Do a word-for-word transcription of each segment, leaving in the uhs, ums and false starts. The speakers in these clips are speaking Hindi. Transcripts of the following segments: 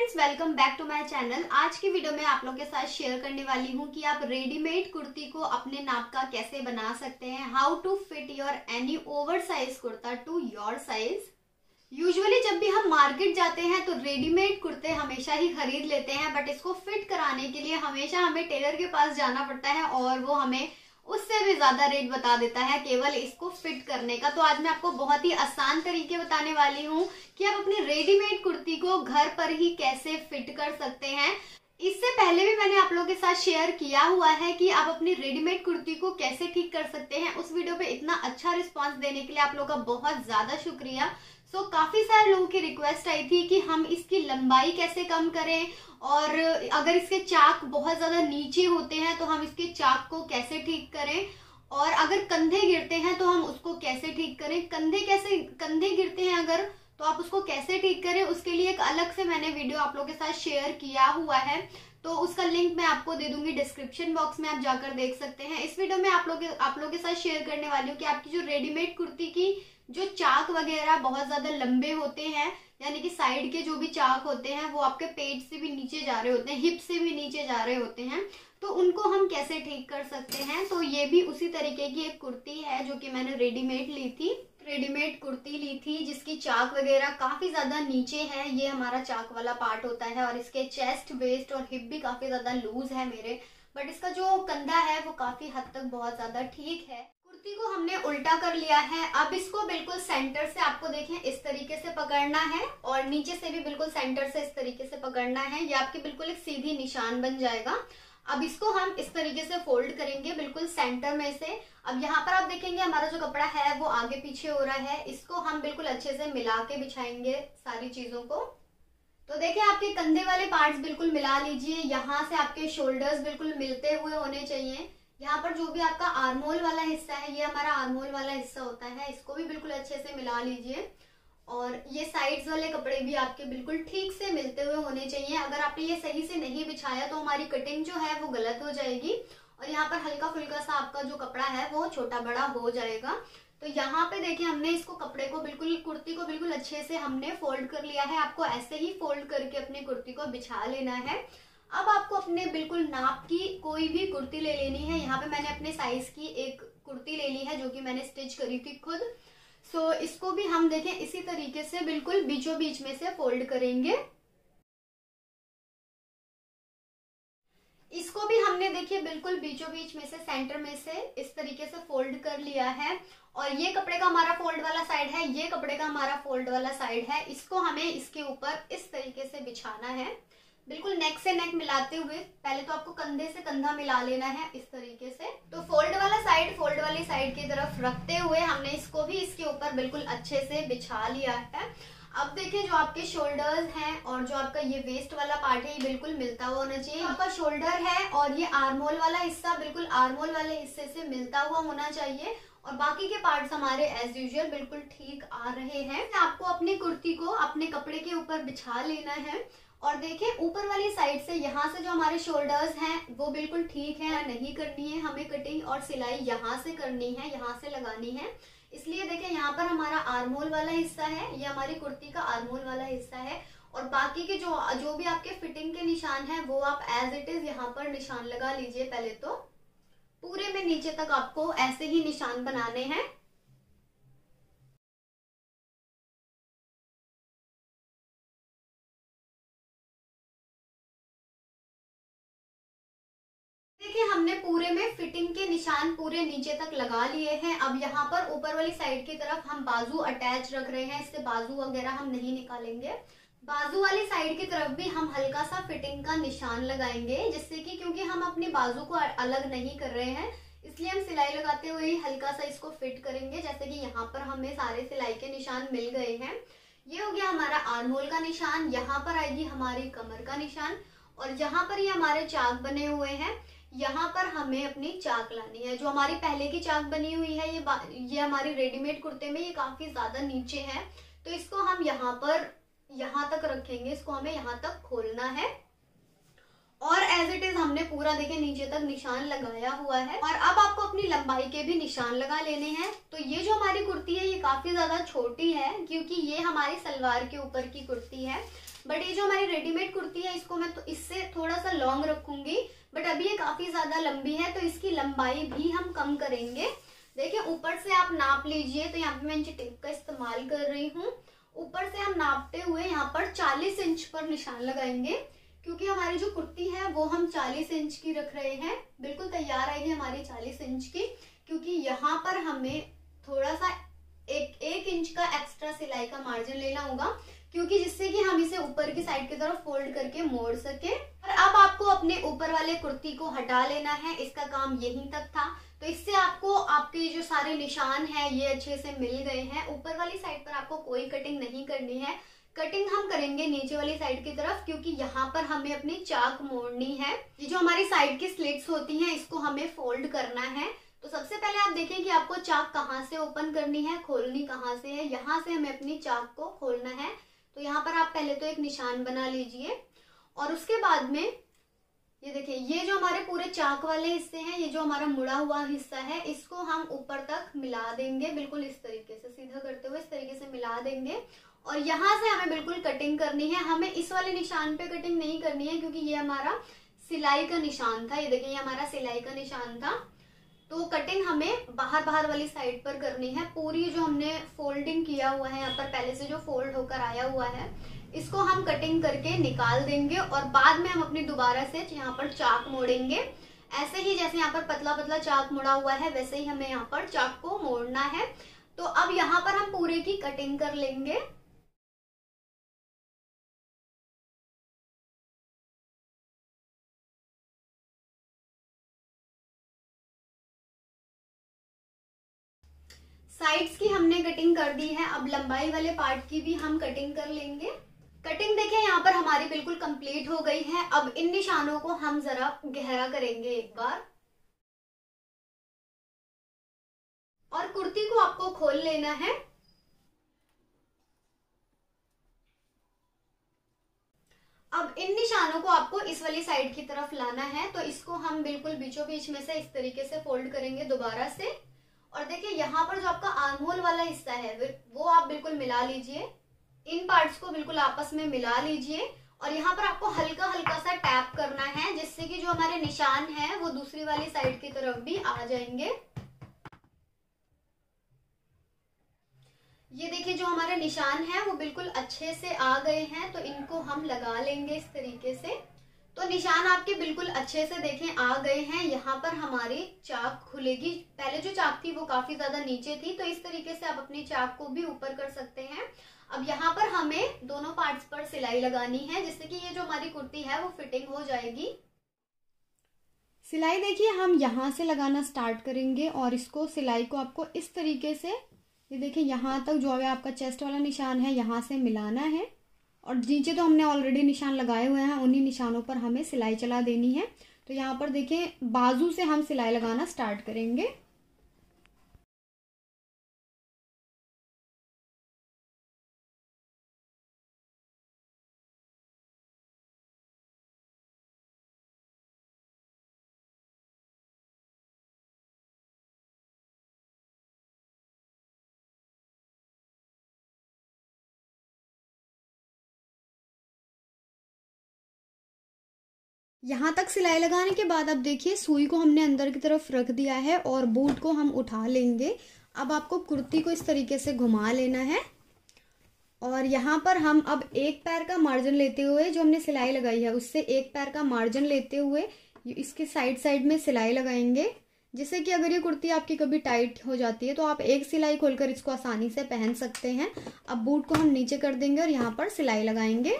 Friends, welcome back to my channel. आज की वीडियो में आप लोगों के साथ शेयर करने वाली हूँ कि आप रेडीमेड कुर्ती को अपने नाप का कैसे बना सकते हैं। How to fit your any over size kurta to your size. Usually जब भी हम मार्केट जाते हैं तो रेडीमेड कुर्ते हमेशा ही खरीद लेते हैं, बट इसको फिट कराने के लिए हमेशा हमें टेलर के पास जाना पड़ता है और वो हमें उससे भी ज्यादा रेट बता देता है केवल इसको फिट करने का। तो आज मैं आपको बहुत ही आसान तरीके बताने वाली हूँ कि आप अपनी रेडीमेड कुर्ती को घर पर ही कैसे फिट कर सकते हैं। इससे पहले भी मैंने आप लोगों के साथ शेयर किया हुआ है कि आप अपनी रेडीमेड कुर्ती को कैसे ठीक कर सकते हैं। उस वीडियो पे इतना अच्छा रिस्पांस देने के लिए आप लोगों का बहुत ज्यादा शुक्रिया। सो so, काफी सारे लोगों की रिक्वेस्ट आई थी कि हम इसकी लंबाई कैसे कम करें और अगर इसके चाक बहुत ज्यादा नीचे होते हैं तो हम इसके चाक को कैसे ठीक करें, और अगर कंधे गिरते हैं तो हम उसको कैसे ठीक करें। कंधे कैसे कंधे गिरते हैं अगर तो आप उसको कैसे ठीक करें, उसके लिए एक अलग से मैंने वीडियो आप लोगों के साथ शेयर किया हुआ है, तो उसका लिंक मैं आपको दे दूंगी डिस्क्रिप्शन बॉक्स में, आप जाकर देख सकते हैं। इस वीडियो में आप लोग आप लोगों के साथ शेयर करने वाली हूँ कि आपकी जो रेडीमेड कुर्ती की जो चाक वगैरह बहुत ज्यादा लंबे होते हैं, यानी कि साइड के जो भी चाक होते हैं वो आपके पेट से भी नीचे जा रहे होते हैं, हिप से भी नीचे जा रहे होते हैं, तो उनको हम कैसे ठीक कर सकते हैं। तो ये भी उसी तरीके की एक कुर्ती है जो कि मैंने रेडीमेड ली थी रेडीमेड कुर्ती ली थी जिसकी चाक वगैरह काफी ज्यादा नीचे है। ये हमारा चाक वाला पार्ट होता है और इसके चेस्ट, वेस्ट और हिप भी काफी ज्यादा लूज है मेरे, बट इसका जो कंधा है वो काफी हद तक बहुत ज्यादा ठीक है। कुर्ती को हमने उल्टा कर लिया है। अब इसको बिल्कुल सेंटर से आपको देखें इस तरीके से पकड़ना है और नीचे से भी बिल्कुल सेंटर से इस तरीके से पकड़ना है। ये आपकी बिल्कुल एक सीधी निशान बन जाएगा। अब इसको हम इस तरीके से फोल्ड करेंगे बिल्कुल सेंटर में से। अब यहाँ पर आप देखेंगे हमारा जो कपड़ा है वो आगे पीछे हो रहा है, इसको हम बिल्कुल अच्छे से मिला के बिछाएंगे सारी चीजों को। तो देखिए आपके कंधे वाले पार्ट्स बिल्कुल मिला लीजिए, यहाँ से आपके शोल्डर्स बिल्कुल मिलते हुए होने चाहिए। यहाँ पर जो भी आपका आर्मोल वाला हिस्सा है, ये हमारा आर्मोल वाला हिस्सा होता है, इसको भी बिल्कुल अच्छे से मिला लीजिए। और ये साइड्स वाले कपड़े भी आपके बिल्कुल ठीक से मिलते हुए होने चाहिए। अगर आपने ये सही से नहीं बिछाया तो हमारी कटिंग जो है वो गलत हो जाएगी और यहाँ पर हल्का फुल्का सा आपका जो कपड़ा है वो छोटा बड़ा हो जाएगा। तो यहाँ पे देखिए हमने इसको कपड़े को बिल्कुल कुर्ती को बिल्कुल अच्छे से हमने फोल्ड कर लिया है। आपको ऐसे ही फोल्ड करके अपनी कुर्ती को बिछा लेना है। अब आपको अपने बिल्कुल नाप की कोई भी कुर्ती ले लेनी है। यहाँ पे मैंने अपने साइज की एक कुर्ती ले ली है जो कि मैंने स्टिच करी थी खुद। सो so, इसको भी हम देखें इसी तरीके से बिल्कुल बीचों बीच में से फोल्ड करेंगे। इसको भी हमने देखिए बिल्कुल बीचों बीच में से सेंटर में से इस तरीके से फोल्ड कर लिया है। और ये कपड़े का हमारा फोल्ड वाला साइड है, ये कपड़े का हमारा फोल्ड वाला साइड है। इसको हमें इसके ऊपर इस तरीके से बिछाना है, बिल्कुल नेक से नेक मिलाते हुए। पहले तो आपको कंधे से कंधा मिला लेना है इस तरीके से। तो फोल्ड वाला साइड फोल्ड वाली साइड की तरफ रखते हुए हमने इसको भी इसके ऊपर बिल्कुल अच्छे से बिछा लिया है। अब देखिए जो आपके शोल्डर्स हैं और जो आपका ये वेस्ट वाला पार्ट है ये बिल्कुल मिलता हुआ होना चाहिए। आपका शोल्डर है और ये आर्मोल वाला हिस्सा बिल्कुल आर्मोल वाले हिस्से से मिलता हुआ होना चाहिए और बाकी के पार्ट्स हमारे एज यूजुअल बिल्कुल ठीक आ रहे हैं। आपको अपनी कुर्ती को अपने कपड़े के ऊपर बिछा लेना है और देखिए ऊपर वाली साइड से यहाँ से जो हमारे शोल्डर्स हैं वो बिल्कुल ठीक है। नहीं करनी है हमें कटिंग और सिलाई यहाँ से करनी है, यहाँ से लगानी है। इसलिए देखिए यहाँ पर हमारा आर्मोल वाला हिस्सा है, ये हमारी कुर्ती का आर्मोल वाला हिस्सा है और बाकी के जो जो भी आपके फिटिंग के निशान हैं वो आप एज इट इज यहाँ पर निशान लगा लीजिए। पहले तो पूरे में नीचे तक आपको ऐसे ही निशान बनाने हैं। देखिए हमने पूरे में फिटिंग के निशान पूरे नीचे तक लगा लिए हैं। अब यहाँ पर ऊपर वाली साइड की तरफ हम बाजू अटैच रख रहे हैं, इससे बाजू वगैरह हम नहीं निकालेंगे। बाजू वाली साइड की तरफ भी हम हल्का सा फिटिंग का निशान लगाएंगे, जिससे कि क्योंकि हम अपनी बाजू को अलग नहीं कर रहे हैं इसलिए हम सिलाई लगाते हुए ही हल्का सा इसको फिट करेंगे। जैसे कि यहाँ पर हमें सारे सिलाई के निशान मिल गए हैं। ये हो गया हमारा आर्मोल का निशान, यहाँ पर आएगी हमारी कमर का निशान और यहाँ पर ये हमारे चाक बने हुए हैं। यहाँ पर हमें अपनी चाक लानी है। जो हमारी पहले की चाक बनी हुई है ये ये हमारी रेडीमेड कुर्ते में ये काफी ज्यादा नीचे है, तो इसको हम यहाँ पर यहाँ तक रखेंगे। इसको हमें यहाँ तक खोलना है और एज इट इज हमने पूरा देखे नीचे तक निशान लगाया हुआ है। और अब आपको अपनी लंबाई के भी निशान लगा लेने हैं। तो ये जो हमारी कुर्ती है ये काफी ज्यादा छोटी है क्योंकि ये हमारी सलवार के ऊपर की कुर्ती है। बट ये जो हमारी रेडीमेड कुर्ती है इसको मैं तो इससे थोड़ा सा लॉन्ग रखूंगी, बट अभी ये काफी ज्यादा लंबी है तो इसकी लंबाई भी हम कम करेंगे। देखिए ऊपर से आप नाप लीजिए, तो यहाँ पे मैं इंची टेप का इस्तेमाल कर रही हूँ। ऊपर से हम नापते हुए यहाँ पर चालीस इंच पर निशान लगाएंगे, क्योंकि हमारी जो कुर्ती है वो हम चालीस इंच की रख रहे हैं। बिल्कुल तैयार आएगी हमारी चालीस इंच की, क्योंकि यहाँ पर हमें थोड़ा सा एक एक इंच का एक्स्ट्रा सिलाई का मार्जिन लेना होगा, क्योंकि जिससे कि हम इसे ऊपर की साइड की तरफ फोल्ड करके मोड़ सके। और अब आपको अपने ऊपर वाले कुर्ती को हटा लेना है, इसका काम यहीं तक था। तो इससे आपको आपके जो सारे निशान हैं ये अच्छे से मिल गए हैं। ऊपर वाली साइड पर आपको कोई कटिंग नहीं करनी है, कटिंग हम करेंगे नीचे वाली साइड की तरफ, क्योंकि यहाँ पर हमें अपनी चाक मोड़नी है। ये जो हमारी साइड की स्लिट्स होती हैं इसको हमें फोल्ड करना है। तो सबसे पहले आप देखें कि आपको चाक कहाँ से ओपन करनी है, खोलनी कहाँ से है। यहाँ से हमें अपनी चाक को खोलना है। तो यहाँ पर आप पहले तो एक निशान बना लीजिए, और उसके बाद में ये देखिए ये जो हमारे पूरे चाक वाले हिस्से हैं, ये जो हमारा मुड़ा हुआ हिस्सा है, इसको हम ऊपर तक मिला देंगे, बिल्कुल इस तरीके से सीधा करते हुए इस तरीके से मिला देंगे। और यहाँ से हमें बिल्कुल कटिंग करनी है। हमें इस वाले निशान पे कटिंग नहीं करनी है, क्योंकि ये हमारा सिलाई का निशान था। ये देखिए ये हमारा सिलाई का निशान था। तो कटिंग हमें बाहर बाहर वाली साइड पर करनी है। पूरी जो हमने फोल्डिंग किया हुआ है, यहाँ पर पहले से जो फोल्ड होकर आया हुआ है, इसको हम कटिंग करके निकाल देंगे। और बाद में हम अपनी दोबारा से यहाँ पर चाक मोड़ेंगे। ऐसे ही जैसे यहाँ पर पतला पतला चाक मुड़ा हुआ है, वैसे ही हमें यहाँ पर चाक को मोड़ना है। तो अब यहाँ पर हम पूरे की कटिंग कर लेंगे। साइड्स की हमने कटिंग कर दी है, अब लंबाई वाले पार्ट की भी हम कटिंग कर लेंगे। कटिंग देखिए यहाँ पर हमारी बिल्कुल कंप्लीट हो गई है। अब इन निशानों को हम जरा गहरा करेंगे एक बार, और कुर्ती को आपको खोल लेना है। अब इन निशानों को आपको इस वाली साइड की तरफ लाना है। तो इसको हम बिल्कुल बीचों बीच में से इस तरीके से फोल्ड करेंगे दोबारा से। और देखिए यहाँ पर जो आपका आर्म होल वाला हिस्सा है वो आप बिल्कुल मिला लीजिए। इन पार्ट्स को बिल्कुल आपस में मिला लीजिए, और यहाँ पर आपको हल्का हल्का सा टैप करना है, जिससे कि जो हमारे निशान हैं वो दूसरी वाली साइड की तरफ भी आ जाएंगे। ये देखिए जो हमारे निशान हैं वो बिल्कुल अच्छे से आ गए हैं। तो इनको हम लगा लेंगे इस तरीके से। तो निशान आपके बिल्कुल अच्छे से देखें आ गए हैं। यहाँ पर हमारी चाक खुलेगी। पहले जो चाक थी वो काफी ज्यादा नीचे थी, तो इस तरीके से आप अपनी चाक को भी ऊपर कर सकते हैं। अब यहाँ पर हमें दोनों पार्ट्स पर सिलाई लगानी है, जिससे कि ये जो हमारी कुर्ती है वो फिटिंग हो जाएगी। सिलाई देखिए हम यहाँ से लगाना स्टार्ट करेंगे, और इसको सिलाई को आपको इस तरीके से, ये देखिए यहाँ तक जो है आपका चेस्ट वाला निशान है यहाँ से मिलाना है। और नीचे तो हमने ऑलरेडी निशान लगाए हुए हैं, उन्हीं निशानों पर हमें सिलाई चला देनी है। तो यहाँ पर देखिए बाजू से हम सिलाई लगाना स्टार्ट करेंगे। यहाँ तक सिलाई लगाने के बाद अब देखिए सुई को हमने अंदर की तरफ रख दिया है, और बूट को हम उठा लेंगे। अब आपको कुर्ती को इस तरीके से घुमा लेना है, और यहाँ पर हम अब एक पैर का मार्जिन लेते हुए, जो हमने सिलाई लगाई है उससे एक पैर का मार्जिन लेते हुए इसके साइड साइड में सिलाई लगाएंगे, जिससे कि अगर ये कुर्ती आपकी कभी टाइट हो जाती है तो आप एक सिलाई खोलकर इसको आसानी से पहन सकते हैं। अब बूट को हम नीचे कर देंगे और यहाँ पर सिलाई लगाएंगे।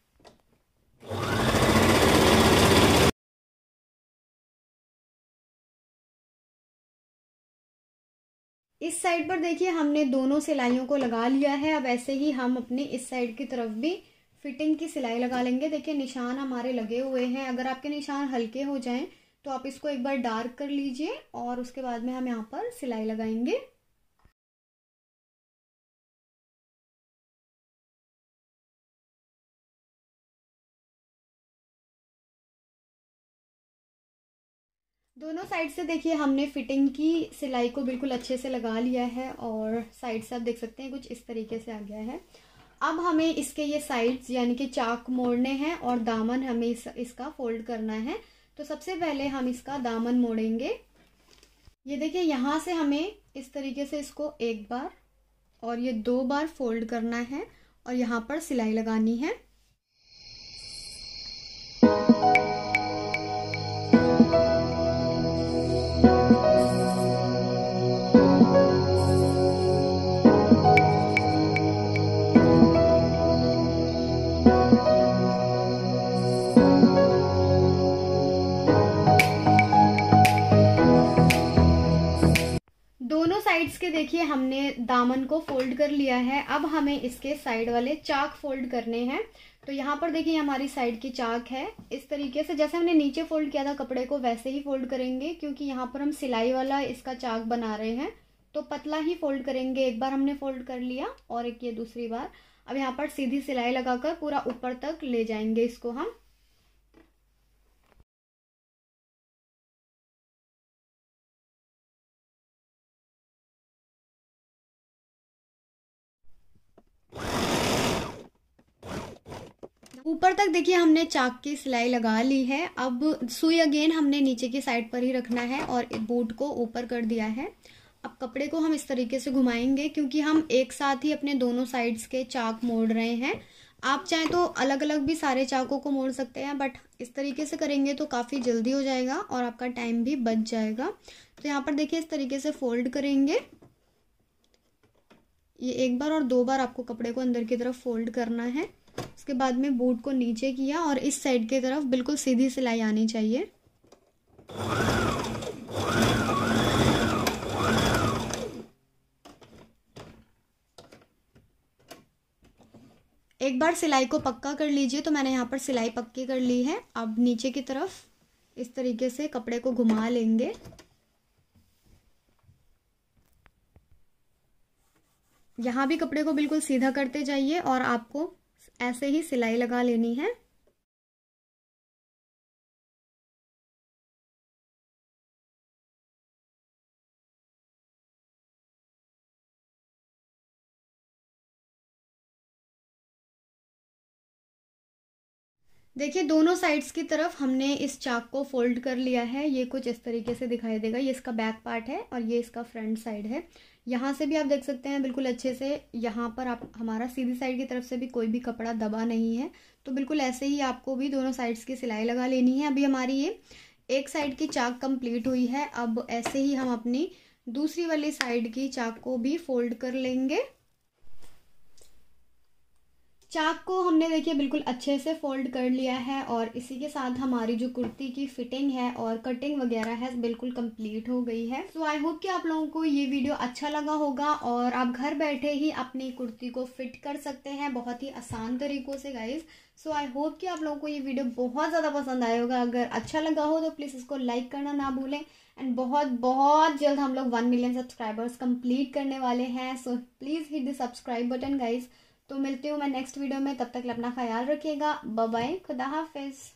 इस साइड पर देखिए हमने दोनों सिलाइयों को लगा लिया है। अब ऐसे ही हम अपनी इस साइड की तरफ भी फिटिंग की सिलाई लगा लेंगे। देखिए निशान हमारे लगे हुए हैं। अगर आपके निशान हल्के हो जाएं तो आप इसको एक बार डार्क कर लीजिए, और उसके बाद में हम यहाँ पर सिलाई लगाएंगे। दोनों साइड से देखिए हमने फिटिंग की सिलाई को बिल्कुल अच्छे से लगा लिया है, और साइड से आप देख सकते हैं कुछ इस तरीके से आ गया है। अब हमें इसके ये साइड्स यानी कि चाक मोड़ने हैं और दामन हमें इस, इसका फोल्ड करना है। तो सबसे पहले हम इसका दामन मोड़ेंगे। ये देखिए यहाँ से हमें इस तरीके से इसको एक बार और ये दो बार फोल्ड करना है और यहाँ पर सिलाई लगानी है। दोनों साइड्स के देखिए हमने दामन को फोल्ड कर लिया है। अब हमें इसके साइड वाले चाक फोल्ड करने हैं। तो यहाँ पर देखिए हमारी साइड की चाक है। इस तरीके से जैसे हमने नीचे फोल्ड किया था कपड़े को वैसे ही फोल्ड करेंगे, क्योंकि यहाँ पर हम सिलाई वाला इसका चाक बना रहे हैं तो पतला ही फोल्ड करेंगे। एक बार हमने फोल्ड कर लिया और एक ये दूसरी बार। अब यहाँ पर सीधी सिलाई लगाकर पूरा ऊपर तक ले जाएंगे इसको हम। ऊपर तक देखिए हमने चाक की सिलाई लगा ली है। अब सुई अगेन हमने नीचे की साइड पर ही रखना है और बूट को ऊपर कर दिया है। अब कपड़े को हम इस तरीके से घुमाएंगे, क्योंकि हम एक साथ ही अपने दोनों साइड्स के चाक मोड़ रहे हैं। आप चाहें तो अलग अलग भी सारे चाकों को मोड़ सकते हैं, बट इस तरीके से करेंगे तो काफ़ी जल्दी हो जाएगा और आपका टाइम भी बच जाएगा। तो यहाँ पर देखिए इस तरीके से फोल्ड करेंगे। ये एक बार और दो बार आपको कपड़े को अंदर की तरफ फोल्ड करना है। उसके बाद में बूट को नीचे किया और इस साइड की तरफ बिल्कुल सीधी सिलाई आनी चाहिए। एक बार सिलाई को पक्का कर लीजिए। तो मैंने यहाँ पर सिलाई पक्की कर ली है। अब नीचे की तरफ इस तरीके से कपड़े को घुमा लेंगे। यहाँ भी कपड़े को बिल्कुल सीधा करते जाइए और आपको ऐसे ही सिलाई लगा लेनी है। देखिए दोनों साइड्स की तरफ हमने इस चाक को फोल्ड कर लिया है। ये कुछ इस तरीके से दिखाई देगा। ये इसका बैक पार्ट है और ये इसका फ्रंट साइड है। यहाँ से भी आप देख सकते हैं बिल्कुल अच्छे से। यहाँ पर आप हमारा सीधी साइड की तरफ से भी कोई भी कपड़ा दबा नहीं है। तो बिल्कुल ऐसे ही आपको भी दोनों साइड्स की सिलाई लगा लेनी है। अभी हमारी ये एक साइड की चाक कंप्लीट हुई है। अब ऐसे ही हम अपनी दूसरी वाली साइड की चाक को भी फोल्ड कर लेंगे। चाक को हमने देखिए बिल्कुल अच्छे से फोल्ड कर लिया है और इसी के साथ हमारी जो कुर्ती की फिटिंग है और कटिंग वगैरह है बिल्कुल कंप्लीट हो गई है। सो आई होप कि आप लोगों को ये वीडियो अच्छा लगा होगा और आप घर बैठे ही अपनी कुर्ती को फिट कर सकते हैं बहुत ही आसान तरीकों से गाइज। सो आई होप कि आप लोगों को ये वीडियो बहुत ज़्यादा पसंद आया होगा। अगर अच्छा लगा हो तो प्लीज़ इसको लाइक करना ना भूलें। एंड बहुत बहुत जल्द हम लोग वन मिलियन सब्सक्राइबर्स कंप्लीट करने वाले हैं। So please hit the subscribe button guys. तो मिलती हूँ मैं नेक्स्ट वीडियो में। तब तक अपना ख्याल रखिएगा। बाय बाय, खुदा हाफिज़।